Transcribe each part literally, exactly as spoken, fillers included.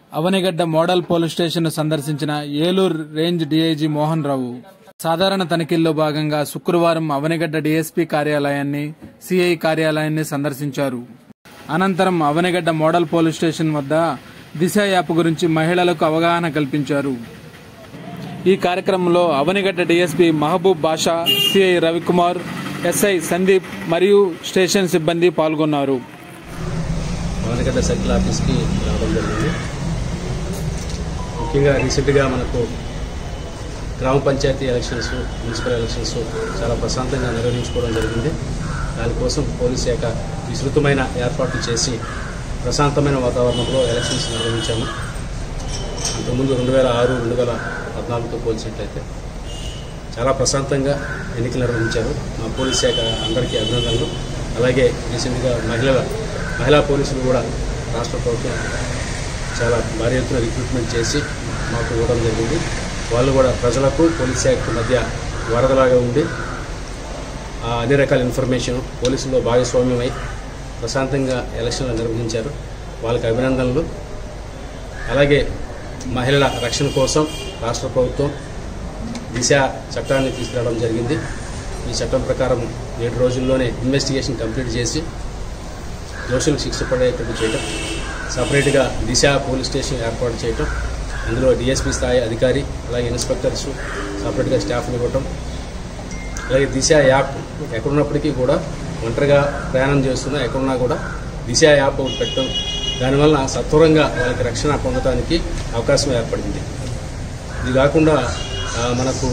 Avanigadda model police station సందర్శించిన Eluru range DIG Mohan Rao సాధారణ తనిఖీల్లో భాగంగా శుక్రవారం అవనిగడ్డ డీఎస్పీ కార్యాలయాన్ని, సిఐ కార్యాలయాన్ని సందర్శించారు. అనంతరం అవనిగడ్డ మోడల్ పోలీస్ స్టేషన్ వద్ద దిశ యాప్ గురించి మహిళలకు అవగాహన కల్పించారు. ఈ కార్యక్రమంలో Avanigadda DSP Mahaboob Basha, CI Ravikumar, SI Sandeep మరియు స్టేషన్ సిబ్బంది పాల్గొన్నారు. అవనిగడ్డ సర్కిల్ ఆఫీస్కి రావడం జరిగింది. ముఖ్యంగా రీసెంట్గా మనకు గ్రామ పంచాయతీ ఎలక్షన్స్, మున్సిపల్ ఎలక్షన్స్ చాలా ప్రశాంతంగా నిర్వహించుకోవడం జరిగింది. దానికోసం పోలీస్ శాఖ విస్తృతమైన ఏర్పాట్లు చేసి ప్రశాంతమైన వాతావరణంలో ఎలక్షన్స్ నిర్వహించాము. అంతకుముందు రెండు వేల ఆరు రెండు వేల పద్నాలుగుతో పోల్చినట్లయితే చాలా ప్రశాంతంగా ఎన్నికలు నిర్వహించారు. మా పోలీస్ శాఖ అందరికీ అభినందనలు. అలాగే రీసెంట్గా మహిళల మహిళా పోలీసులు కూడా రాష్ట్ర ప్రభుత్వం చాలా భారీ ఎత్తున రిక్రూట్మెంట్ చేసి మాకు ఇవ్వడం జరిగింది. వాళ్ళు కూడా ప్రజలకు పోలీస్ శాఖకు మధ్య వరదలాగా ఉండి అన్ని రకాల ఇన్ఫర్మేషన్ పోలీసుల్లో భాగస్వామ్యమై ప్రశాంతంగా ఎలక్షన్లు నిర్వహించారు. వాళ్ళకి అభినందనలు. అలాగే మహిళల రక్షణ కోసం రాష్ట్ర ప్రభుత్వం దిశ చట్టాన్ని తీసుకురావడం జరిగింది. ఈ చట్టం ప్రకారం ఏడు రోజుల్లోనే ఇన్వెస్టిగేషన్ కంప్లీట్ చేసి దోషులకు శిక్ష పడేటట్టు చేయటం, సపరేట్గా దిశ పోలీస్ స్టేషన్ ఏర్పాటు చేయటం, అందులో డిఎస్పీ స్థాయి అధికారి అలాగే ఇన్స్పెక్టర్స్ సపరేట్గా స్టాఫ్ని ఇవ్వటం, అలాగే దిశ యాప్ ఎక్కడున్నప్పటికీ కూడా ఒంటరిగా ప్రయాణం చేస్తున్నా ఎక్కడున్నా కూడా దిశ యాప్ ఒకటి పెట్టడం, దానివల్ల సత్వరంగా వాళ్ళకి రక్షణ పొందడానికి అవకాశం ఏర్పడింది. ఇది కాకుండా మనకు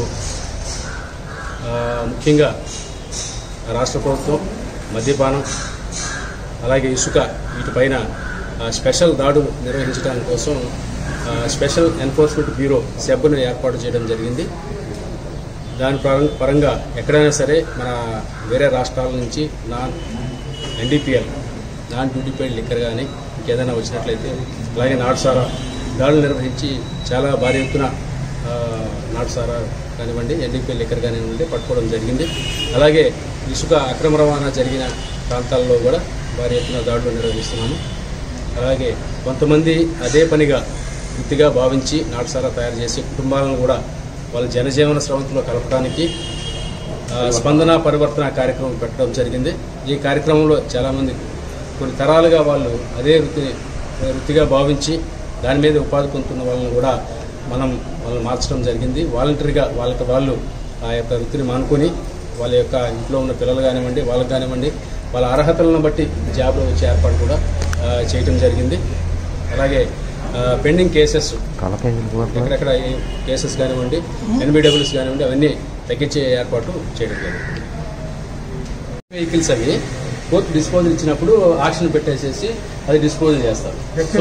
ముఖ్యంగా రాష్ట్ర ప్రభుత్వం మద్యపానం అలాగే ఇసుక వీటిపైన స్పెషల్ దాడులు నిర్వహించడానికి కోసం స్పెషల్ ఎన్ఫోర్స్మెంట్ బ్యూరో సెబ్ను ఏర్పాటు చేయడం జరిగింది. దాని పరంగా ఎక్కడైనా సరే మన వేరే రాష్ట్రాల నుంచి non NDPL non duty paid liquor కానీ ఇంకేదైనా వచ్చినట్లయితే అలాగే నాటుసారా దాడులు నిర్వహించి చాలా భారీ ఎత్తున నాటుసారా కానివ్వండి, ఎన్డీపీఎల్ లిక్కర్ కానివ్వండి పట్టుకోవడం జరిగింది. అలాగే ఇసుక అక్రమ రవాణా జరిగిన ప్రాంతాల్లో కూడా భారీ ఎత్తున దాడులు నిర్వహిస్తున్నాము. అలాగే కొంతమంది అదే పనిగా వృత్తిగా భావించి నాటుసారా తయారు చేసి కుటుంబాలను కూడా వాళ్ళ జనజీవన స్రవంతిలో కలపడానికి స్పందన పరివర్తన కార్యక్రమం పెట్టడం జరిగింది. ఈ కార్యక్రమంలో చాలామంది కొన్ని తరాలుగా వాళ్ళు అదే వృత్తిని వృత్తిగా భావించి దాని మీద ఉపాధి పొందుతున్న వాళ్ళని కూడా మనం వాళ్ళని మార్చడం జరిగింది. వాలంటరీగా వాళ్ళకి వాళ్ళు ఆ యొక్క వృత్తిని మానుకొని వాళ్ళ యొక్క ఇంట్లో ఉన్న పిల్లలు కానివ్వండి, వాళ్ళకి కానివ్వండి వాళ్ళ అర్హతలను బట్టి జాబ్లో వచ్చే ఏర్పాటు కూడా చేయటం జరిగింది. అలాగే పెండింగ్ కేసెస్ ఎక్కడెక్కడ కేసెస్ కానివ్వండి, ఎన్బిడబ్ల్యూస్ కానివ్వండి అవన్నీ తగ్గించే ఏర్పాటు చేయడం జరిగింది. వెహికల్స్ అవి కోర్టు డిస్పోజల్ ఇచ్చినప్పుడు ఆక్షన్ పెట్టేసేసి అది డిస్పోజల్ చేస్తారు. సో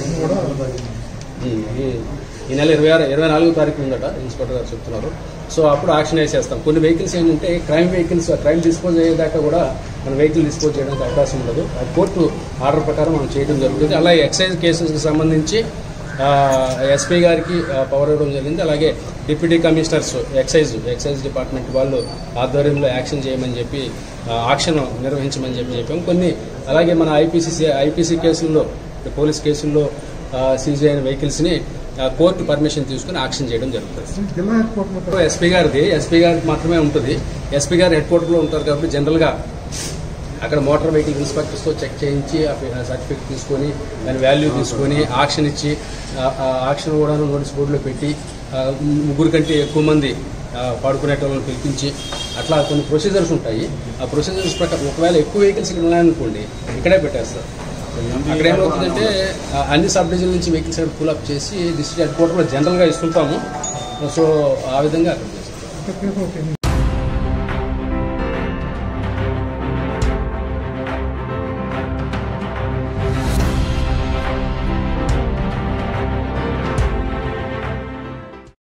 ఈ నెల ఇరవై ఆరు ఇరవై నాలుగో తారీఖు ఉందట ఇన్స్పెక్టర్ గారు చెప్తున్నారు. సో అప్పుడు ఆక్షన్ వేసేస్తాం. కొన్ని వెహికల్స్ ఏంటంటే క్రైమ్ వెహికల్స్ క్రైమ్ డిస్పోజ్ అయ్యేదాకా కూడా మన వెహికల్ డిస్పోజ్ చేయడానికి అవకాశం ఉండదు. అది కోర్టు ఆర్డర్ ప్రకారం మనం చేయడం జరుగుతుంది. అలాగే ఎక్సైజ్ కేసెస్కి సంబంధించి ఎస్పీ గారికి పవర్ ఇవ్వడం జరిగింది. అలాగే deputy commissioners excise excise department వాళ్ళు ఆధ్వర్యంలో యాక్షన్ చేయమని చెప్పి ఆక్షన్ నిర్వహించమని చెప్పి చెప్పాం. కొన్ని అలాగే మన ఐపీసీ ఐపీసీ కేసుల్లో పోలీస్ కేసుల్లో సీజ్ అయిన వెహికల్స్ని కోర్టు పర్మిషన్ తీసుకుని ఆక్షన్ చేయడం జరుగుతుంది. ఎస్పీ గారిది ఎస్పీ గారికి మాత్రమే ఉంటుంది. ఎస్పీ గారు హెడ్ క్వార్టర్లో ఉంటారు కాబట్టి జనరల్గా అక్కడ మోటార్ వెహికల్ ఇన్స్పెక్టర్స్తో చెక్ చేయించి సర్టిఫికేట్ తీసుకొని దాని వాల్యూ తీసుకొని ఆక్షన్ ఇచ్చి ఆక్షన్ కూడా నోటీస్ బోర్డులో పెట్టి ముగ్గురు కంటే ఎక్కువ మంది పాడుకునేటోళ్ళని పిలిపించి అట్లా కొన్ని ప్రొసీజర్స్ ఉంటాయి. ఆ ప్రొసీజర్స్ ప్రకారం ఒకవేళ ఎక్కువ వెహికల్స్ ఇక్కడ ఉన్నాయనుకోండి ఇక్కడే పెట్టేస్తారు. అక్కడ ఏమవుతుందంటే అన్ని సబ్ డివిజన్ నుంచి వెహికల్స్ అక్కడ పుల్ అప్ చేసి డిస్ట్రిక్ట్ హెడ్ క్వార్టర్లో జనరల్గా ఇస్తుంటాము. సో ఆ విధంగా అక్కడ చేస్తాం.